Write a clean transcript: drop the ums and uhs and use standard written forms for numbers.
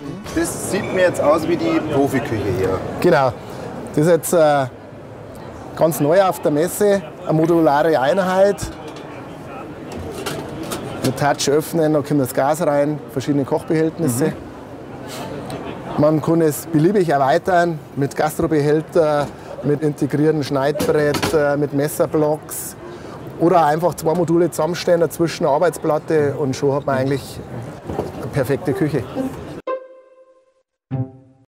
Das sieht mir jetzt aus wie die Profiküche hier. Genau. Das ist jetzt ganz neu auf der Messe, eine modulare Einheit. Mit Touch öffnen, da kommt das Gas rein, verschiedene Kochbehältnisse. Man kann es beliebig erweitern mit Gastrobehälter, mit integrierten Schneidbrett, mit Messerblocks oder einfach 2 Module zusammenstellen, dazwischen eine Arbeitsplatte und schon hat man eigentlich eine perfekte Küche.